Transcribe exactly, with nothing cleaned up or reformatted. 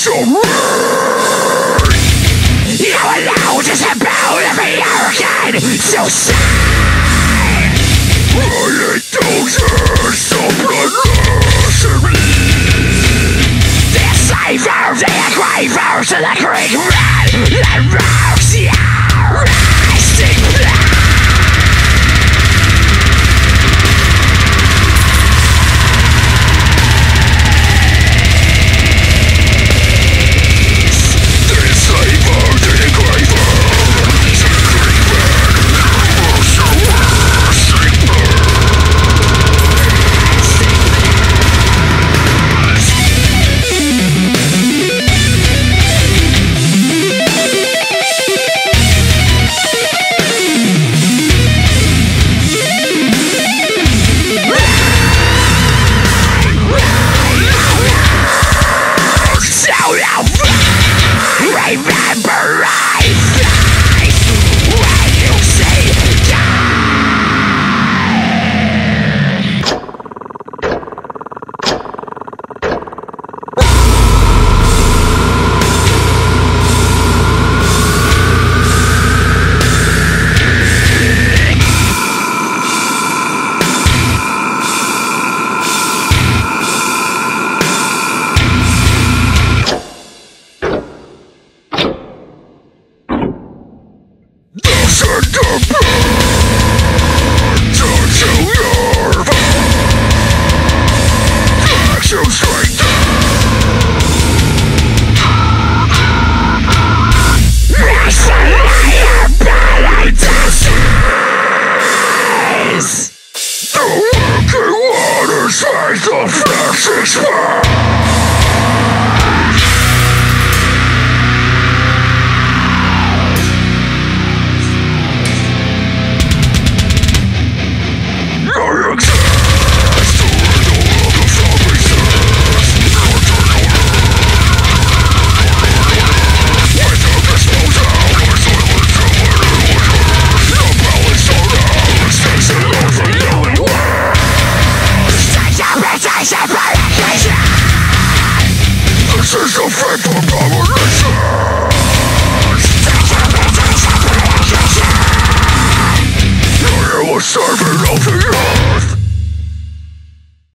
to burn. You alone is about every arrogant suicide. My indulgence so bloodless in me. The slaver, the engravers, and the Greek man that rocks your rising blood. Remember I face when you say Send the blood to your back to strength. Yes, I am bad disease. The working waters make the flesh expand. This is a fatal